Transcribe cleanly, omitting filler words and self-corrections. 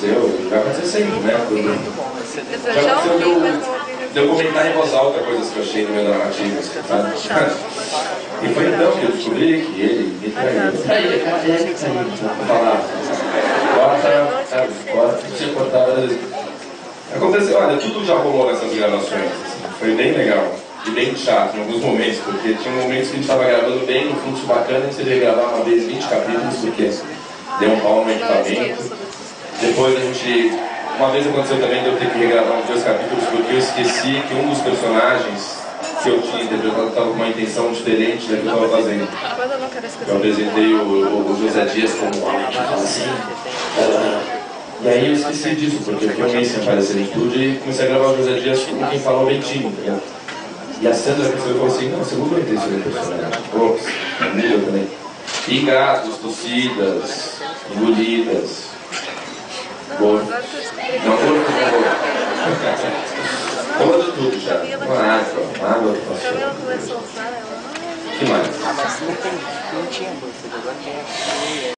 aconteceu, vai acontecer sempre, né? Eu Já já aconteceu ouvi, mas não ouvi. de eu comentar em voz alta coisas que eu achei no meu narrativo, sabe? E foi então que eu descobri que ele me traiu. Ele me traiu. Vou falar. Bora, deixa eu cortar várias vezes. Aconteceu, olha, tudo já rolou nessas gravações. Assim. Foi bem legal. E bem chato em alguns momentos, porque tinha momentos que a gente estava gravando bem, no fluxo bacana, e você veio gravar uma vez 20 capítulos, porque deu um pau no equipamento. Depois a gente... Uma vez aconteceu também de eu ter que regravar uns 2 capítulos, porque eu esqueci que um dos personagens que eu tinha interpretado estava com uma intenção diferente da que eu estava fazendo. Eu apresentei o José Dias como um homem que fala assim. E aí eu esqueci disso, porque eu fiquei um mês sem aparecer no estúdio e comecei a gravar o José Dias como quem fala o Bentinho, entendeu? E a Sandra falou assim, não, você mudou a intenção do personagem. Ops, mudou também. E gatos, tossidas, engolidas. Gordo. Não, gordo, por favor. Todo tudo já. Uma água que passou. Camila começou a usar ela. Que mais? Ah, mas não tinha gordo, agora tem.